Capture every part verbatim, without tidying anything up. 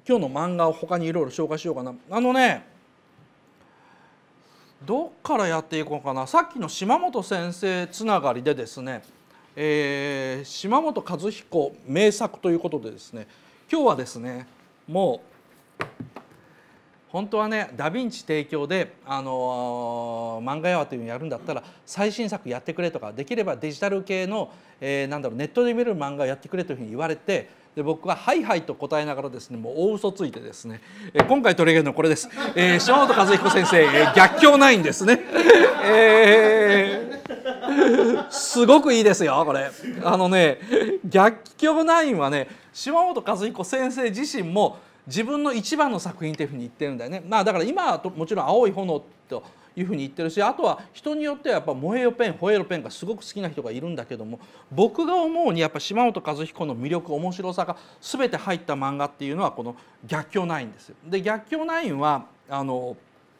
今日の漫画を他にいろいろ紹介しようかな。あのねどっからやっていこうかな。さっきの島本先生つながりでですね、えー、島本和彦名作ということでですね、今日はですねもう本当はねダ・ヴィンチ提供で、あのー、漫画やわというのをやるんだったら最新作やってくれとか、できればデジタル系の、えー、なんだろうネットで見れる漫画をやってくれというふうに言われて、で僕は「はいはい」と答えながらですねもう大嘘ついてですね、えー、今回取り上げるのはこれです、えー、島本和彦先生、えー、逆境ナインですね、えー、すごくいいですよこれ。あのね逆境ナインはね島本和彦先生自身も自分の一番の作品というふうに言ってるんだよね。まあだから今はもちろん「青い炎」というふうに言ってるし、あとは人によってはやっぱ「燃えよペン」「吠えろペン」がすごく好きな人がいるんだけども、僕が思うにやっぱ島本和彦の魅力面白さが全て入った漫画っていうのはこの「逆境ナイン」ですよ。で逆境ナインはあの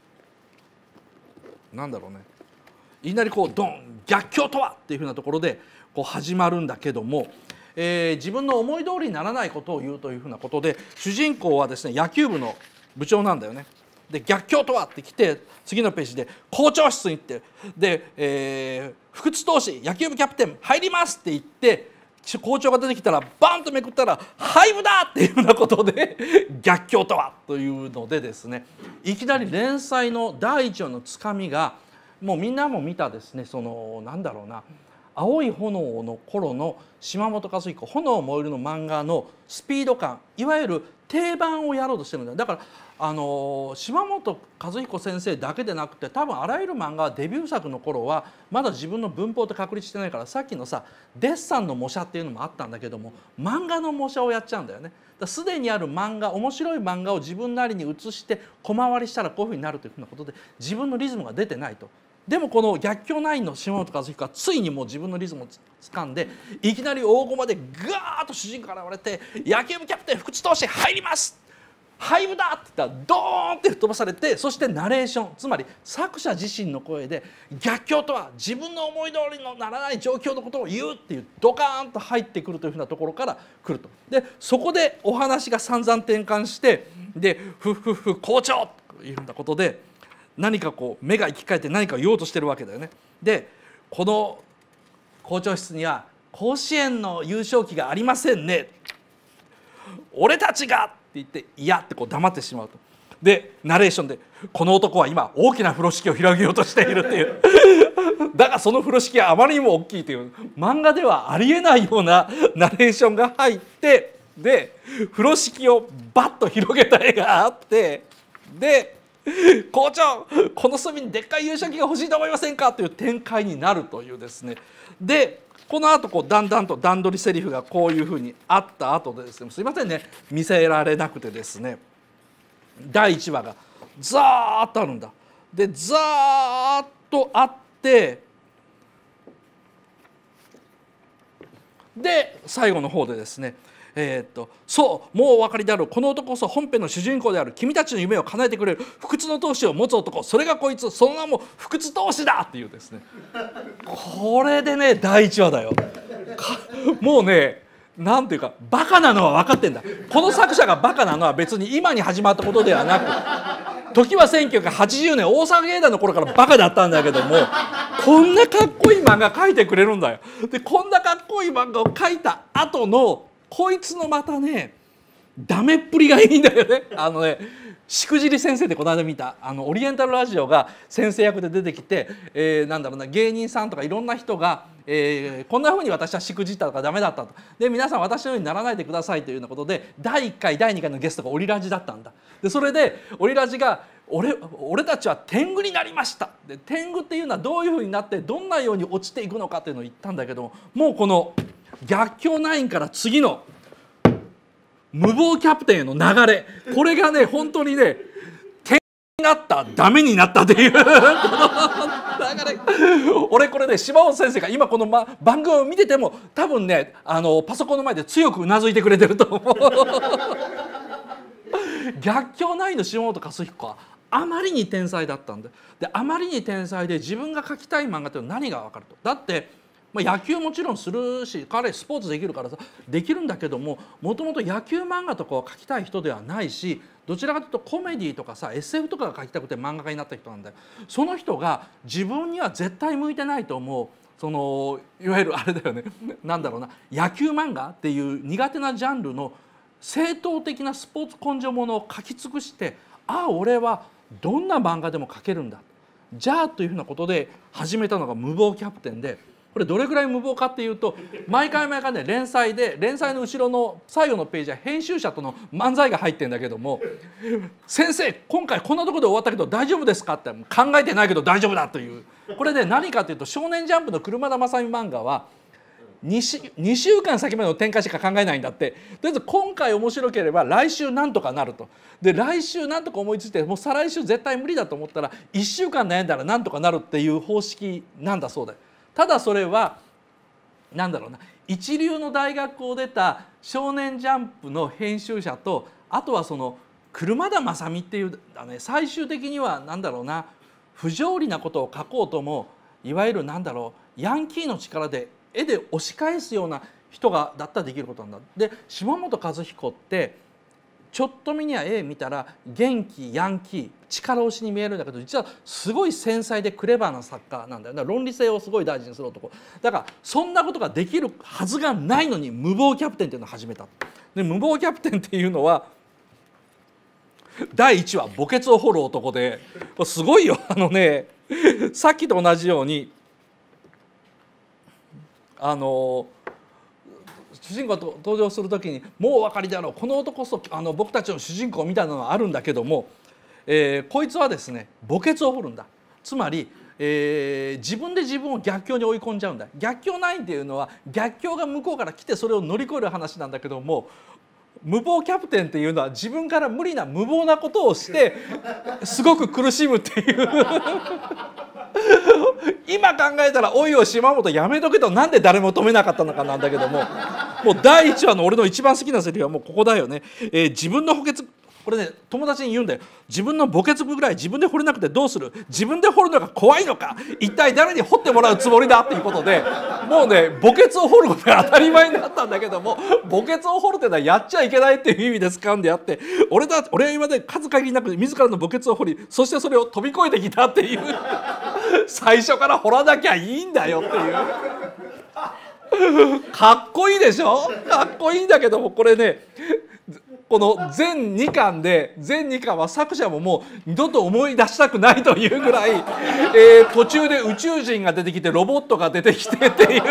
なんだろうね、いきなりこうドン逆境とはっていうふうなところでこう始まるんだけども、えー、自分の思い通りにならないことを言うというふうなことで、主人公はですね野球部の部長なんだよね。で逆境とはって来て次のページで校長室に行ってで、えー、不屈投手野球部キャプテン入りますって言って校長が出てきたらバンとめくったら廃部だっていうようなことで逆境とはというのでですね、いきなり連載のだいいちわのつかみがもうみんなも見たですね、そのなんだろうな青い炎の頃の島本和彦「炎燃える」の漫画のスピード感、いわゆる定番をやろうとしてるんだよ。だからあの島本和彦先生だけでなくて多分あらゆる漫画はデビュー作の頃はまだ自分の文法って確立してないから、さっきのさデッサンの模写っていうのもあったんだけども漫画の模写をやっちゃうんだよね。すでにある漫画、面白い漫画を自分なりに写して小回りしたらこういうふうになるというふうなことで自分のリズムが出てないと。でもこの逆境ナインの島本和彦はついにもう自分のリズムをつかんで、いきなり大駒でガーッと主人公が現れて「野球部キャプテン不屈投手入ります!」廃部だって言ったらドーンって吹っ飛ばされて、そしてナレーション、つまり作者自身の声で逆境とは自分の思い通りのならない状況のことを言うっていうドカーンと入ってくるというふうなところから来ると。でそこでお話が散々転換してで「ふっふっふ校長!」というふうなことで何かこう目が生き返って何かを言おうとしてるわけだよね。でこの校長室には「甲子園の優勝旗がありませんね」「俺たちが!」って言って「いや」ってこう黙ってしまうと。でナレーションで「この男は今大きな風呂敷を広げようとしている」っていうだがその風呂敷はあまりにも大きいという漫画ではありえないようなナレーションが入って、で風呂敷をバッと広げた絵があって、で校長この隅にでっかい優勝旗が欲しいと思いませんかという展開になるというですね。でこのあとこうだんだんと段取りセリフがこういうふうにあった後でですね、すいませんね見せられなくてですね、だいいちわがザーッとあるんだ。でザーッとあってで最後の方でですねえー、っとそうもうお分かりであろう、この男こそ本編の主人公である、君たちの夢を叶えてくれる不屈の闘志を持つ男、それがこいつ、その名も不屈闘志だっていうですね、これでねだいいちわだよ。もうねなんていうかバカなのは分かってんだ。この作者がバカなのは別に今に始まったことではなく、時はせんきゅうひゃくはちじゅうねん大阪芸大の頃からバカだったんだけども、こんなかっこいい漫画描いてくれるんだよ。でこんなかっこいい漫画を描いた後のこいつのまたねダメっぷりがいいんだよね。あのねしくじり先生ってこの間見たあのオリエンタルラジオが先生役で出てきて、えー、なんだろうな芸人さんとかいろんな人が、えー、こんなふうに私はしくじったとかダメだったと、で皆さん私のようにならないでくださいというようなことでだいいっかいだいにかいのゲストがオリラジだったんだ。でそれでオリラジが俺俺たちは天狗になりました。で天狗っていうのはどういうふうになってどんなように落ちていくのかっていうのを言ったんだけども、もうこの逆境ナインから次の無謀キャプテンへの流れ、これがね本当にね点になったダメになったっていうこの流れ。俺これね島本先生が今この、ま、番組を見てても多分ねあのパソコンの前で強くうなずいてくれてると思う。逆境ナインの島本和彦はあまりに天才だったんで、であまりに天才で自分が描きたい漫画っていうのは何が分かると。だってまあ、野球もちろんするし彼スポーツできるからさできるんだけども、もともと野球漫画とかを描きたい人ではないし、どちらかというとコメディとかさ エスエフ とかが描きたくて漫画家になった人なんだよ。その人が自分には絶対向いてないと思う、そのいわゆるあれだよねなんだろうな、野球漫画っていう苦手なジャンルの正統的なスポーツ根性ものを描き尽くして、ああ俺はどんな漫画でも描けるんだ、じゃあというふうなことで始めたのが無謀キャプテンで、これどれぐらい無謀かっていうと、毎回毎回ね連載で連載の後ろの最後のページは編集者との漫才が入ってんだけども「先生今回こんなところで終わったけど大丈夫ですか?」って「考えてないけど大丈夫だ」という、これで何かというと「少年ジャンプ」の車田正美漫画は2週、にしゅうかん先までの展開しか考えないんだって。とりあえず今回面白ければ来週なんとかなると。で来週なんとか思いついてもう再来週絶対無理だと思ったらいっしゅうかん悩んだらなんとかなるっていう方式なんだそうだよ。ただそれはなんだろうな、一流の大学を出た少年ジャンプの編集者と、あとはその車田正美っていう、ね、最終的にはなんだろうな、不条理なことを書こうともいわゆるなんだろうヤンキーの力で絵で押し返すような人がだったらできることなんだ。で島本和彦ってちょっと見には絵見たら元気ヤンキー力押しに見えるんだけど、実はすごい繊細でクレバーな作家なんだよ。だから論理性をすごい大事にする男だから、そんなことができるはずがないのに無謀キャプテンっていうのを始めた。で無謀キャプテンっていうのはだいいちわ墓穴を掘る男で、すごいよ。あのねさっきと同じようにあの主人公が登場する時にもうお分かりだろう、この男こそあの僕たちの主人公みたいなのがあるんだけども、えー、こいつはですね墓穴を掘るんだ。つまり、えー、自分で自分を逆境に追い込んじゃうんだ。逆境ナインっていうのは逆境が向こうから来てそれを乗り越える話なんだけども、無謀キャプテンっていうのは自分から無理な無謀なことをしてすごく苦しむっていう今考えたら「おいおい島本やめとけ」となんで誰も止めなかったのかなんだけども、もうだいいちわの俺の一番好きなセリフはもうここだよね。えー、自分の補欠これね友達に言うんだよ。自分の墓穴ぐらい自分で掘れなくてどうする、自分で掘るのが怖いのか、一体誰に掘ってもらうつもりだっていうことで、もうね墓穴を掘ることが当たり前になったんだけども、墓穴を掘るってのはやっちゃいけないっていう意味で使うんであって、俺だ俺は今まで数限りなく自らの墓穴を掘り、そしてそれを飛び越えてきたっていう最初から掘らなきゃいいんだよっていうかっこいいでしょ。かっこいいんだけども、これねこの全にかんで全にかんは作者ももう二度と思い出したくないというぐらい、えー、途中で宇宙人が出てきてロボットが出てきてっていう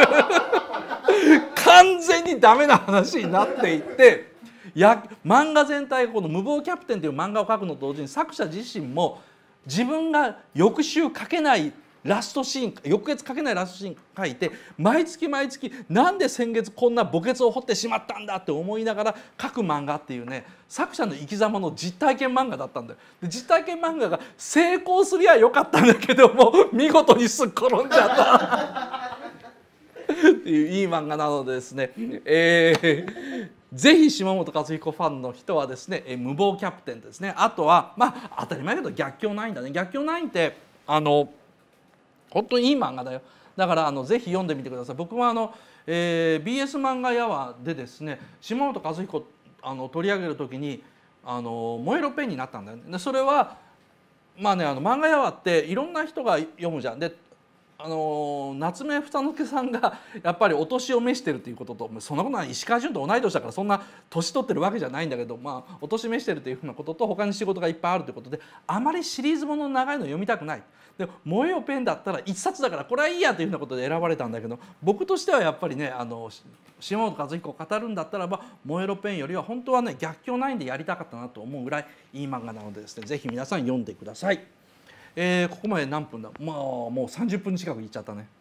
完全にダメな話になっていって、や漫画全体がこの「無謀キャプテン」という漫画を描くのと同時に作者自身も自分が翌週書けないラストシーン翌月書けないラストシーン書いて、毎月毎月なんで先月こんな墓穴を掘ってしまったんだって思いながら書く漫画っていうね、作者の生き様の実体験漫画だったんだよ。で実体験漫画が成功すりゃよかったんだけども見事にすっ転んじゃったっていういい漫画なのでですね、えーぜひ島本和彦ファンの人はですね、無謀キャプテンですね。あとはまあ当たり前だけど逆境ナインだね。逆境ナインってあの本当にいい漫画だよ。だからあのぜひ読んでみてください。僕はあの、えー、ビーエス 漫画やわでですね島本和彦あの取り上げる時にあの燃えろペンになったんだよね。でそれはまあねあの漫画やわっていろんな人が読むじゃん。であの夏目房之助さんがやっぱりお年を召してるということと、そんなことない、石川潤と同い年だからそんな年取ってるわけじゃないんだけど、まあお年召してるというふうなことと他に仕事がいっぱいあるということであまりシリーズものの長いの読みたくない。で「燃えよペン」だったら一冊だからこれはいいやというふうなことで選ばれたんだけど、僕としてはやっぱりねあの島本和彦を語るんだったらば「燃えろペン」よりは本当はね逆境ナインでやりたかったなと思うぐらいいい漫画なのでですね、ぜひ皆さん読んでください。えー、ここまで何分だ、まあもうさんじゅっぷん近くいっちゃったね。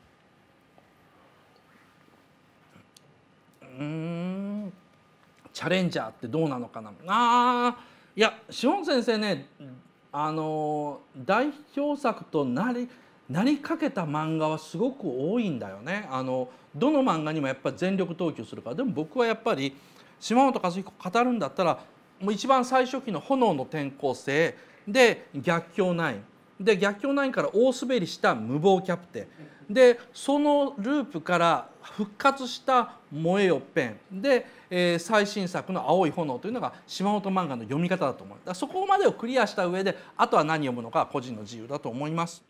うーんチャレンジャーってどうなのかな。あいや志本先生ねあの代表作となりなりかけた漫画はすごく多いんだよね。あのどの漫画にもやっぱり全力投球するから。でも僕はやっぱり島本和彦語るんだったらもう一番最初期の「炎の転校生」で「逆境ナイン」 で逆境ナインから大滑りした無謀キャプテンでそのループから復活した「燃えよペン」で、えー、最新作の「青い炎」というのが島本漫画の読み方だと思う。だからそこまでをクリアした上であとは何読むのか個人の自由だと思います。